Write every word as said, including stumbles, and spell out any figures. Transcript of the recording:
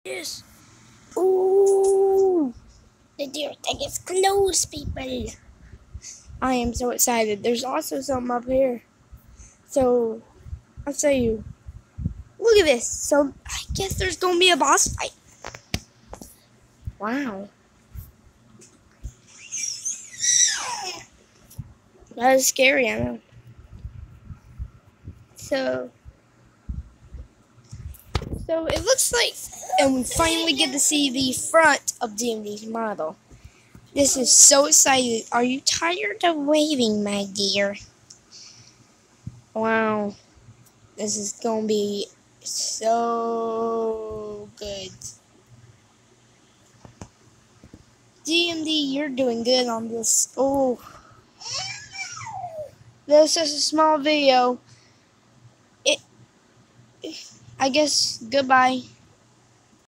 Yes. Ooh. The deer thing is close, people. I am so excited. There's also something up here. So, I'll show you. Look at this. So, I guess there's going to be a boss fight. Wow. That is scary, I know. So, so it looks like, and we finally get to see the front of D M D's model. This is so exciting. Are you tired of waving, my dear? Wow. This is going to be so good. D M D, you're doing good on this. Oh. This is a small video. It, I guess, goodbye.